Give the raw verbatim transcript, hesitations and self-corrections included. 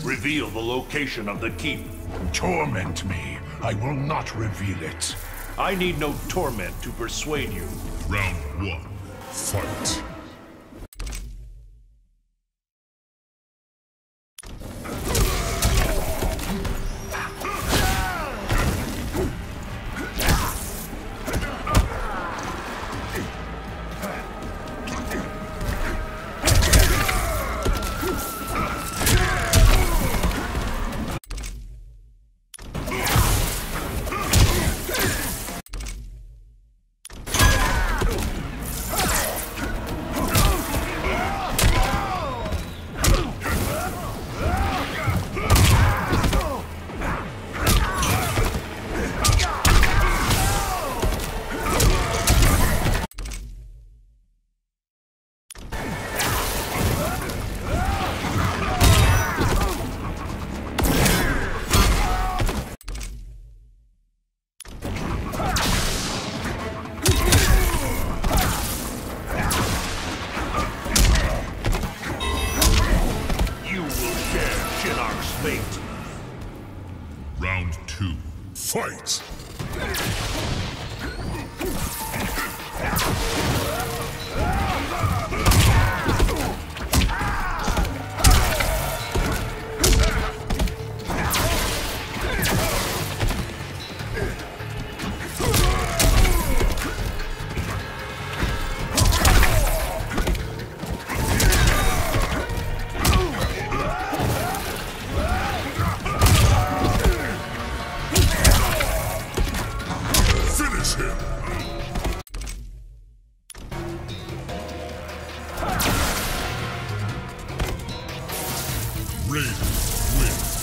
Reveal the location of the keep. Torment me. I will not reveal it. I need no torment to persuade you. Round one, fight. Fate. Round two, fight! Raiden wins.